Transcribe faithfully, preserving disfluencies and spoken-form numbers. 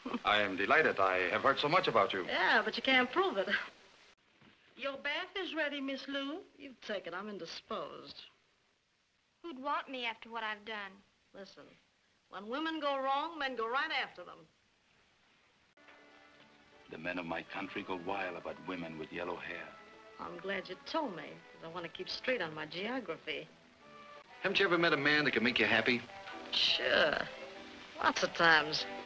I am delighted. I have heard so much about you. Yeah, but you can't prove it. Your bath is ready, Miss Lou. You take it. I'm indisposed. Who'd want me after what I've done? Listen, when women go wrong, men go right after them. The men of my country go wild about women with yellow hair. I'm glad you told me, because I want to keep straight on my geography. Haven't you ever met a man that can make you happy? Sure. Lots of times.